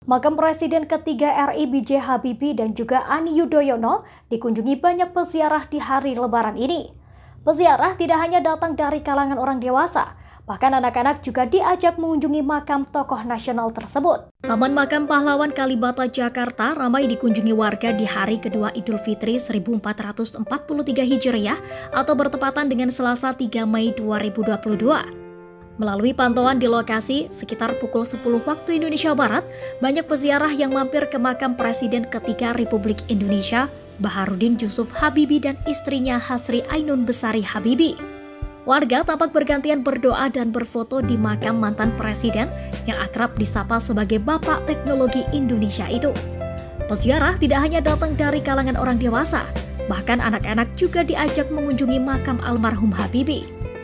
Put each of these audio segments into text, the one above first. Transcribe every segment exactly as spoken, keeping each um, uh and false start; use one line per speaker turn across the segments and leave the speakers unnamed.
Makam Presiden ketiga R I B J Habibie dan juga Ani Yudhoyono dikunjungi banyak peziarah di hari Lebaran ini. Peziarah tidak hanya datang dari kalangan orang dewasa, bahkan anak-anak juga diajak mengunjungi makam tokoh nasional tersebut. Taman Makam Pahlawan Kalibata, Jakarta ramai dikunjungi warga di hari kedua Idul Fitri seribu empat ratus empat puluh tiga Hijriah atau bertepatan dengan Selasa tiga Mei dua ribu dua puluh dua. Melalui pantauan di lokasi, sekitar pukul sepuluh waktu Indonesia Barat, banyak peziarah yang mampir ke makam Presiden ketiga Republik Indonesia, Baharudin Jusuf Habibie dan istrinya Hasri Ainun Besari Habibie. Warga tampak bergantian berdoa dan berfoto di makam mantan Presiden yang akrab disapa sebagai Bapak Teknologi Indonesia itu. Peziarah tidak hanya datang dari kalangan orang dewasa, bahkan anak-anak juga diajak mengunjungi makam almarhum Habibie.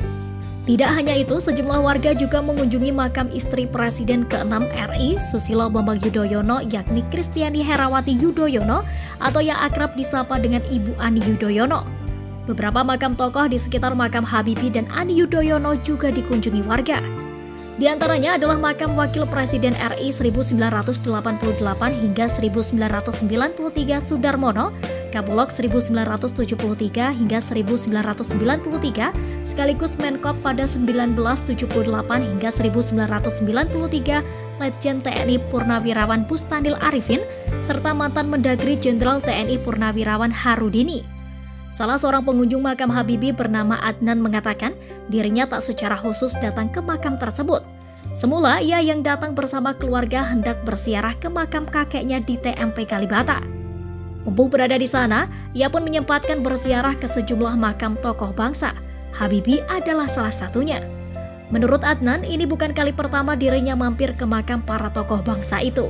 Tidak hanya itu, sejumlah warga juga mengunjungi makam istri Presiden keenam R I, Susilo Bambang Yudhoyono, yakni Kristiani Herawati Yudhoyono, atau yang akrab disapa dengan Ibu Ani Yudhoyono. Beberapa makam tokoh di sekitar makam Habibie dan Ani Yudhoyono juga dikunjungi warga. Di antaranya adalah makam Wakil Presiden R I seribu sembilan ratus delapan puluh delapan hingga seribu sembilan ratus sembilan puluh tiga Sudarmono, Kabulok seribu sembilan ratus tujuh puluh tiga hingga seribu sembilan ratus sembilan puluh tiga, sekaligus Menkop pada seribu sembilan ratus tujuh puluh delapan hingga seribu sembilan ratus sembilan puluh tiga, Letjen T N I Purnawirawan Bustanil Arifin, serta mantan Mendagri Jenderal T N I Purnawirawan Harudini. Salah seorang pengunjung makam Habibie bernama Adnan mengatakan dirinya tak secara khusus datang ke makam tersebut. Semula ia yang datang bersama keluarga hendak berziarah ke makam kakeknya di T M P Kalibata. Mumpung berada di sana, ia pun menyempatkan berziarah ke sejumlah makam tokoh bangsa. Habibie adalah salah satunya. Menurut Adnan, ini bukan kali pertama dirinya mampir ke makam para tokoh bangsa itu.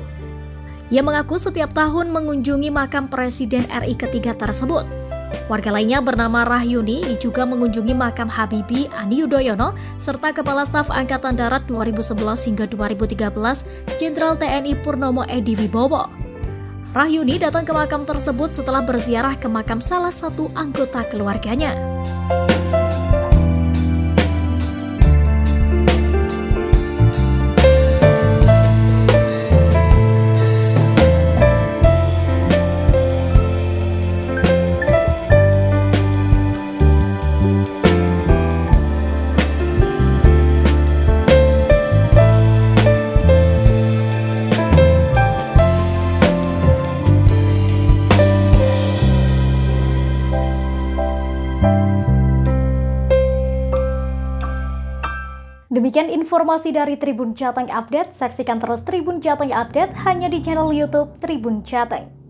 Ia mengaku setiap tahun mengunjungi makam Presiden R I ketiga tersebut. Warga lainnya bernama Rahyuni juga mengunjungi makam Habibie, Ani Yudhoyono, serta Kepala Staf Angkatan Darat dua ribu sebelas hingga dua ribu tiga belas, Jenderal T N I Purnomo Edi Wibowo. Rahyuni datang ke makam tersebut setelah berziarah ke makam salah satu anggota keluarganya. Demikian informasi dari Tribun Jateng Update. Saksikan terus Tribun Jateng Update hanya di channel YouTube Tribun Jateng.